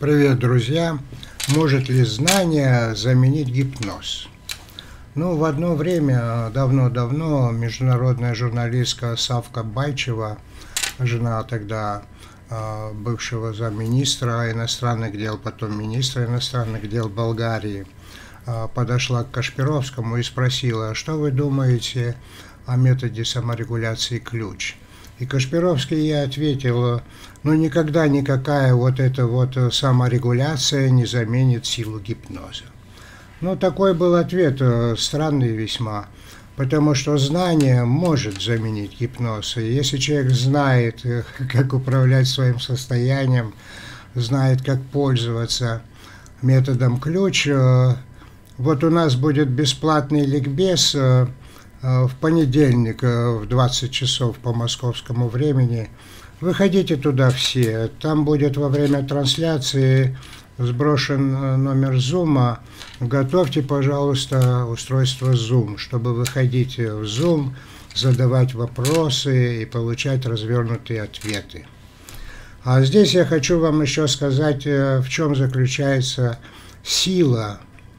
Привет, друзья! Может ли знание заменить гипноз? Ну, в одно время, давно-давно, международная журналистка Савка Байчева, жена тогда бывшего замминистра иностранных дел, потом министра иностранных дел Болгарии, подошла к Кашпировскому и спросила: что вы думаете о методе саморегуляции ключ? И Кашпировский ей ответил: ну никогда никакая вот эта вот саморегуляция не заменит силу гипноза. Ну такой был ответ, странный весьма, потому что знание может заменить гипноз. И если человек знает, как управлять своим состоянием, знает, как пользоваться методом ключ, вот у нас будет бесплатный ликбез в понедельник в 20 часов по московскому времени. Выходите туда все. Там будет во время трансляции сброшен номер Zoom. Готовьте, пожалуйста, устройство Zoom, чтобы выходить в Zoom, задавать вопросы и получать развернутые ответы. А здесь я хочу вам еще сказать, в чем заключается сила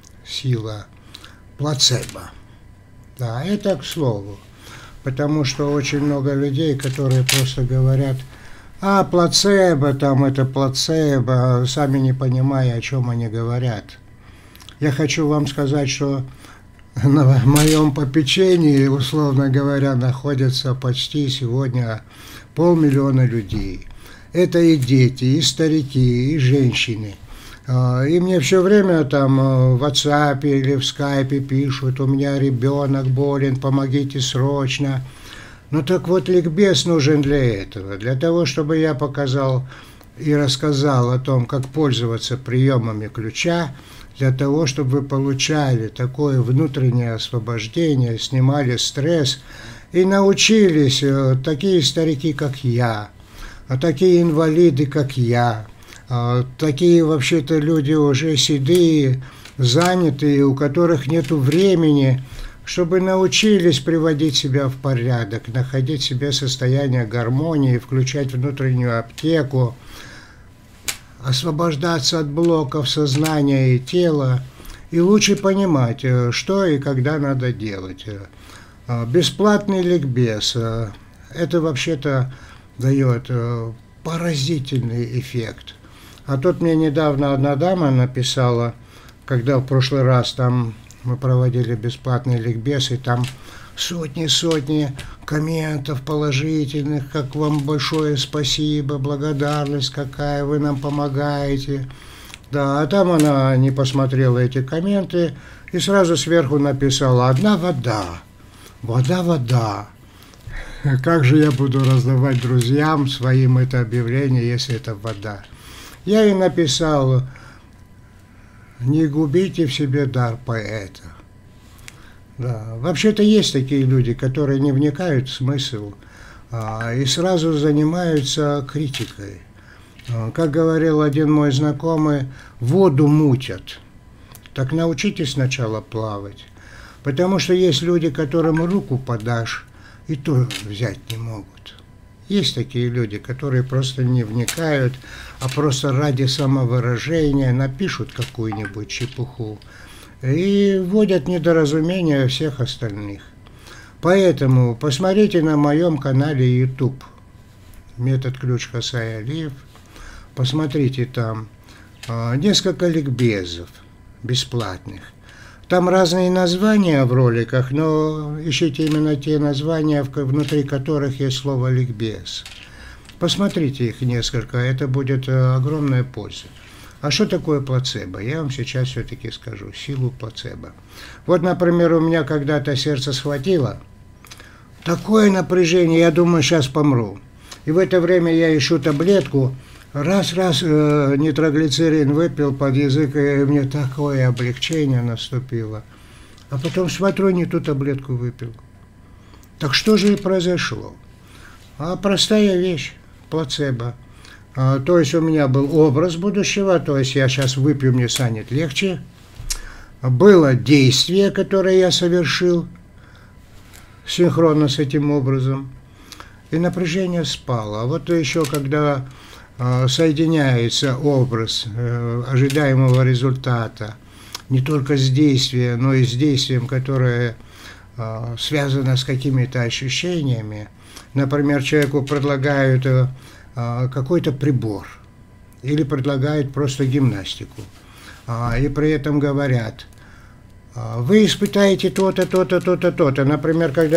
плацебо. Да, это к слову, потому что очень много людей, которые просто говорят: а плацебо, там это плацебо, сами не понимая, о чем они говорят. Я хочу вам сказать, что на моем попечении, условно говоря, находятся почти сегодня 500 000 людей. Это и дети, и старики, и женщины. И мне все время там в WhatsApp или в Skype пишут: у меня ребенок болен, помогите срочно. Ну так вот, ликбез нужен для этого, для того, чтобы я показал и рассказал о том, как пользоваться приемами ключа, для того, чтобы вы получали такое внутреннее освобождение, снимали стресс и научились, такие старики, как я, такие инвалиды, как я, такие вообще-то люди уже седые, занятые, у которых нет времени, чтобы научились приводить себя в порядок, находить в себе состояние гармонии, включать внутреннюю аптеку, освобождаться от блоков сознания и тела, и лучше понимать, что и когда надо делать. Бесплатный ликбез – это вообще-то дает поразительный эффект. А тут мне недавно одна дама написала, когда в прошлый раз там мы проводили бесплатный ликбез, и там сотни комментов положительных, как вам большое спасибо, благодарность какая, вы нам помогаете. Да, а там она не посмотрела эти комменты и сразу сверху написала: одна вода, вода. Как же я буду раздавать друзьям своим это объявление, если это вода? Я ей написал: не губите в себе дар поэта. Да. Вообще-то есть такие люди, которые не вникают в смысл и сразу занимаются критикой. Как говорил один мой знакомый, воду мутят. Так научитесь сначала плавать. Потому что есть люди, которым руку подашь, и то взять не могут. Есть такие люди, которые просто не вникают, а просто ради самовыражения напишут какую-нибудь чепуху и вводят недоразумения всех остальных. Поэтому посмотрите на моем канале YouTube «Метод ключ Хасай Алиев». Посмотрите там несколько ликбезов бесплатных. Там разные названия в роликах, но ищите именно те названия, внутри которых есть слово «ликбез». Посмотрите их несколько, это будет огромная польза. А что такое плацебо? Я вам сейчас все-таки скажу силу плацебо. Вот, например, у меня когда-то сердце схватило, такое напряжение, я думаю, сейчас помру. И в это время я ищу таблетку, раз нитроглицерин выпил под язык, и мне такое облегчение наступило. А потом смотрю, не ту таблетку выпил. Так что же и произошло? Простая вещь, плацебо. То есть у меня был образ будущего, то есть я сейчас выпью, мне станет легче. Было действие, которое я совершил синхронно с этим образом, и напряжение спало. А вот еще когда соединяется образ ожидаемого результата не только с действием, но и с действием, которое связано с какими-то ощущениями. Например, человеку предлагают какой-то прибор или предлагают просто гимнастику, и при этом говорят: вы испытаете то-то, то-то, то-то, то-то. Например, когда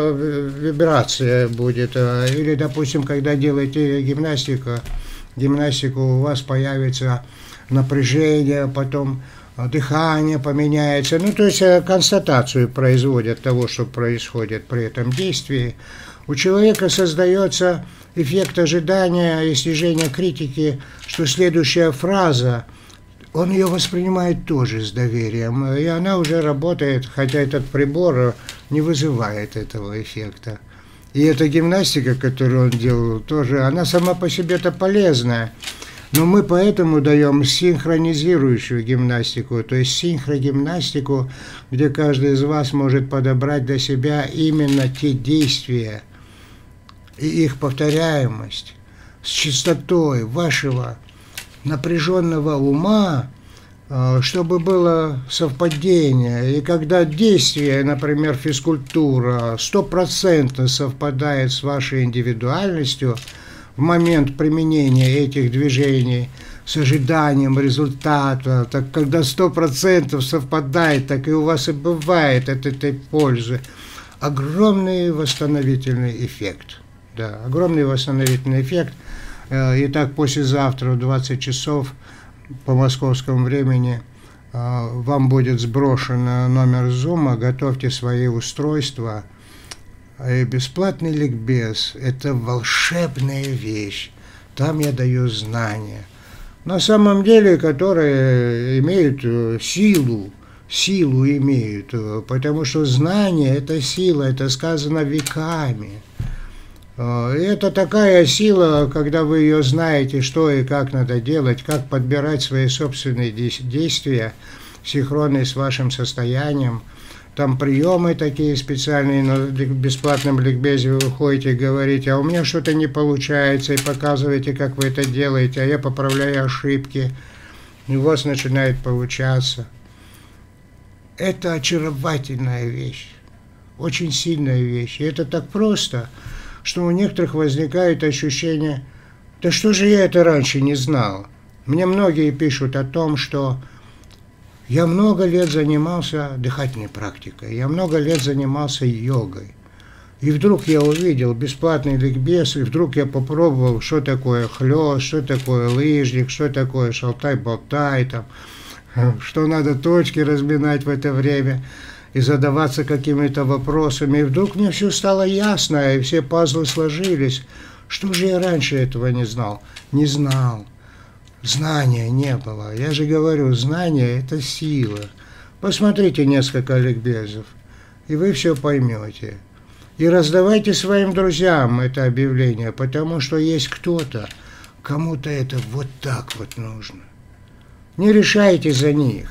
вибрация будет, или, допустим, когда делаете гимнастику, у вас появится напряжение, потом дыхание поменяется. Ну, то есть констатацию производят того, что происходит при этом действии. У человека создается эффект ожидания и снижения критики, что следующая фраза, он ее воспринимает тоже с доверием, и она уже работает, хотя этот прибор не вызывает этого эффекта. И эта гимнастика, которую он делал, тоже, она сама по себе-то полезная, но мы поэтому даем синхронизирующую гимнастику, то есть синхрогимнастику, где каждый из вас может подобрать для себя именно те действия и их повторяемость с частотой вашего напряженного ума, чтобы было совпадение. И когда действие, например, физкультура, 100% совпадает с вашей индивидуальностью в момент применения этих движений с ожиданием результата, так когда 100% совпадает, так и у вас и бывает от этой пользы огромный восстановительный эффект. Да, огромный восстановительный эффект. Итак, послезавтра в 20 часов по московскому времени вам будет сброшен номер Зума, готовьте свои устройства. И бесплатный ликбез – это волшебная вещь. Там я даю знания, на самом деле, которые имеют силу имеют, потому что знание – это сила, это сказано веками. Это такая сила, когда вы ее знаете, что и как надо делать, как подбирать свои собственные действия, синхронные с вашим состоянием. Там приемы такие специальные, на бесплатном ликбезе вы выходите и говорите: а у меня что-то не получается, и показываете, как вы это делаете, а я поправляю ошибки, и у вас начинает получаться. Это очаровательная вещь, очень сильная вещь, и это так просто, что у некоторых возникает ощущение: да что же я это раньше не знал? Мне многие пишут о том, что я много лет занимался дыхательной практикой, я много лет занимался йогой, и вдруг я увидел бесплатный ликбез, и вдруг я попробовал, что такое хлёст, что такое лыжник, что такое шалтай-болтай, там, что надо точки разминать в это время и задаваться какими-то вопросами. И вдруг мне все стало ясно, и все пазлы сложились. Что же я раньше этого не знал? Не знал. Знания не было. Я же говорю, знание – это сила. Посмотрите несколько ликбезов, и вы все поймете. И раздавайте своим друзьям это объявление, потому что есть кто-то, кому-то это вот так вот нужно. Не решайте за них.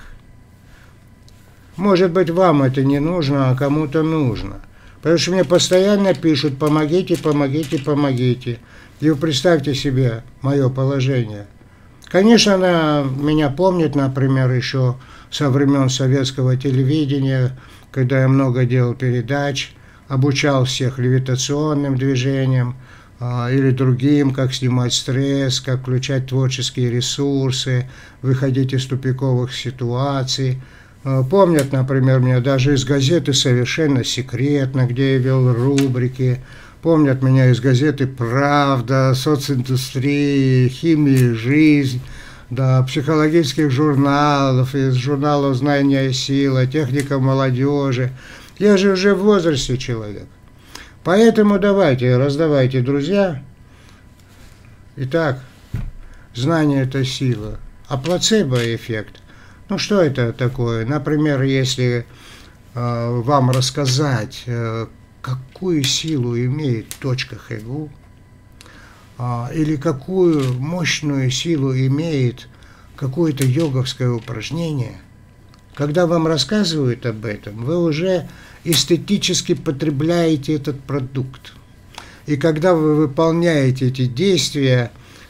Может быть, вам это не нужно, а кому-то нужно. Потому что мне постоянно пишут: помогите, помогите, помогите. И вы представьте себе мое положение. Конечно, она меня помнит, например, еще со времен советского телевидения, когда я много делал передач, обучал всех левитационным движениям или другим, как снимать стресс, как включать творческие ресурсы, выходить из тупиковых ситуаций. Помнят, например, меня даже из газеты «Совершенно секретно», где я вел рубрики. Помнят меня из газеты «Правда», «Социндустрии», «Химия и жизнь», да, психологических журналов, из журналов «Знание и сила», «Техника молодежи». Я же уже в возрасте человек. Поэтому давайте, раздавайте, друзья. Итак, знание – это сила. А плацебо-эффект? Ну, что это такое? Например, если вам рассказать, какую силу имеет точка Хэгу, или какую мощную силу имеет какое-то йоговское упражнение, когда вам рассказывают об этом, вы уже эстетически потребляете этот продукт. И когда вы выполняете эти действия,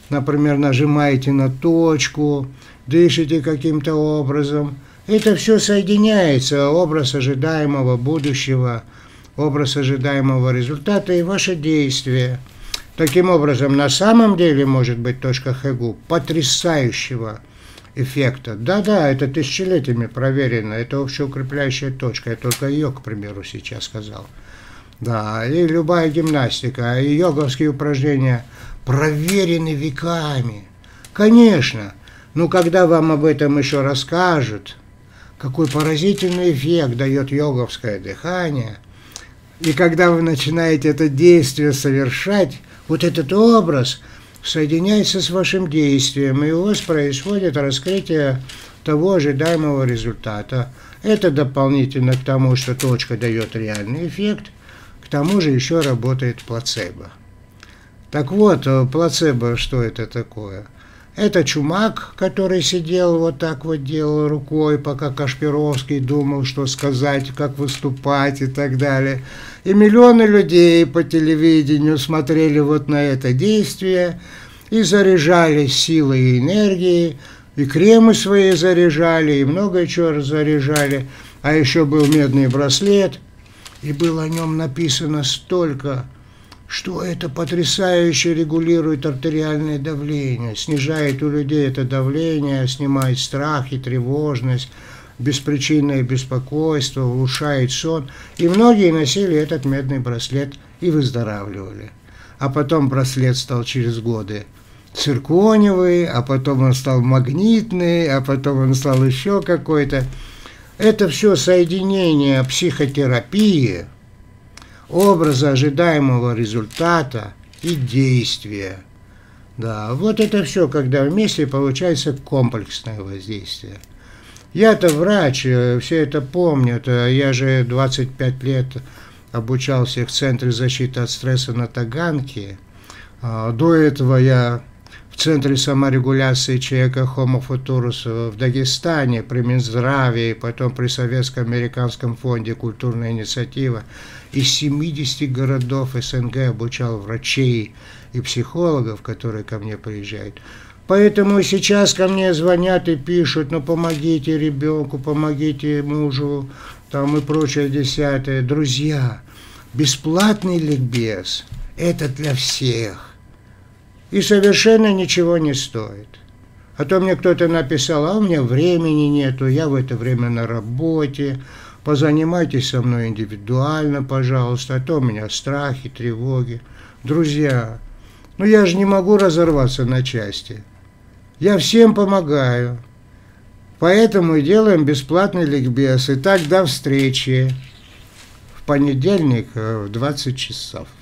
например, нажимаете на точку, дышите каким-то образом. Это все соединяется, образ ожидаемого будущего, образ ожидаемого результата и ваше действие. Таким образом, на самом деле может быть точка Хэгу потрясающего эффекта. Да-да, это тысячелетиями проверено, это общеукрепляющая точка, я только ее, к примеру, сейчас сказал. Да, и любая гимнастика, и йоговские упражнения проверены веками. Конечно, но когда вам об этом еще расскажут, какой поразительный эффект дает йоговское дыхание, и когда вы начинаете это действие совершать, вот этот образ соединяется с вашим действием, и у вас происходит раскрытие того ожидаемого результата. Это дополнительно к тому, что точка дает реальный эффект, к тому же еще работает плацебо. Так вот, плацебо, что это такое? Это чумак, который сидел вот так вот, делал рукой, пока Кашпировский думал, что сказать, как выступать и так далее. И миллионы людей по телевидению смотрели вот на это действие и заряжались силой и энергией, и кремы свои заряжали, и много чего заряжали. А еще был медный браслет, и было о нем написано столько, что это потрясающе регулирует артериальное давление, снижает у людей это давление, снимает страх и тревожность, беспричинное беспокойство, улучшает сон. И многие носили этот медный браслет и выздоравливали. А потом браслет стал через годы цирконевый, а потом он стал магнитный, а потом он стал еще какой-то. Это все соединение психотерапии, образа ожидаемого результата и действия. Да, вот это все, когда вместе получается комплексное воздействие. Я-то врач, все это помнят. Я же 25 лет обучался в Центре защиты от стресса на Таганке. До этого я в Центре саморегуляции человека Homo Futurus в Дагестане, при Минздраве, потом при Советско-американском фонде «Культурная инициатива». Из 70 городов СНГ обучал врачей и психологов, которые ко мне приезжают. Поэтому сейчас ко мне звонят и пишут: ну помогите ребенку, помогите мужу, там и прочее десятое. Друзья, бесплатный ликбез – это для всех. И совершенно ничего не стоит. А то мне кто-то написал: а у меня времени нету, я в это время на работе, позанимайтесь со мной индивидуально, пожалуйста, а то у меня страхи, тревоги. Друзья, ну я же не могу разорваться на части. Я всем помогаю. Поэтому и делаем бесплатный ликбез. Итак, до встречи в понедельник в 20 часов.